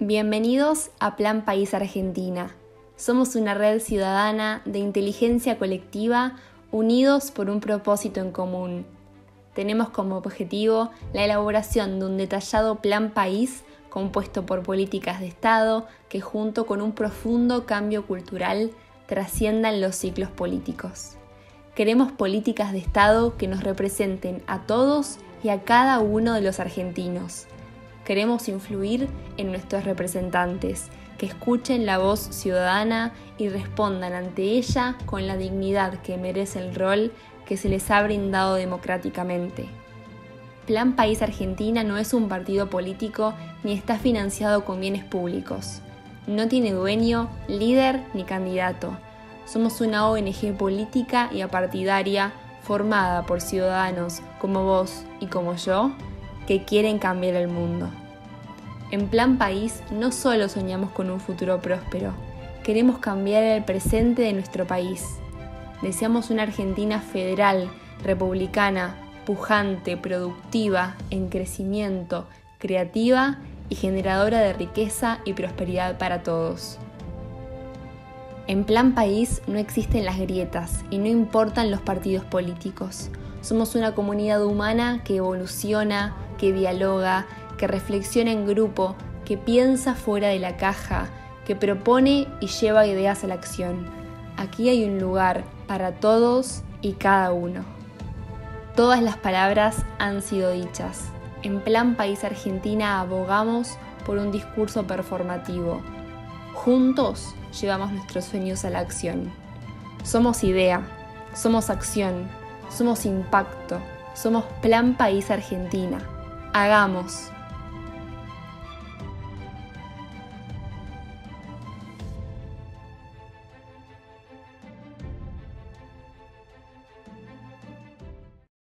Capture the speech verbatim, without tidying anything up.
Bienvenidos a Plan País Argentina. Somos una red ciudadana de inteligencia colectiva unidos por un propósito en común. Tenemos como objetivo la elaboración de un detallado plan país compuesto por políticas de Estado que junto con un profundo cambio cultural trasciendan los ciclos políticos. Queremos políticas de Estado que nos representen a todos y a cada uno de los argentinos. Queremos influir en nuestros representantes, que escuchen la voz ciudadana y respondan ante ella con la dignidad que merece el rol que se les ha brindado democráticamente. Plan País Argentina no es un partido político ni está financiado con bienes públicos. No tiene dueño, líder ni candidato. Somos una O N G política y apartidaria formada por ciudadanos como vos y como yo, que quieren cambiar el mundo. En Plan País no solo soñamos con un futuro próspero, queremos cambiar el presente de nuestro país. Deseamos una Argentina federal, republicana, pujante, productiva, en crecimiento, creativa y generadora de riqueza y prosperidad para todos. En Plan País no existen las grietas y no importan los partidos políticos. Somos una comunidad humana que evoluciona, que dialoga, que reflexiona en grupo, que piensa fuera de la caja, que propone y lleva ideas a la acción. Aquí hay un lugar para todos y cada uno. Todas las palabras han sido dichas. En Plan País Argentina abogamos por un discurso performativo. Juntos llevamos nuestros sueños a la acción. Somos idea, somos acción, somos impacto, somos Plan País Argentina. Hagamos.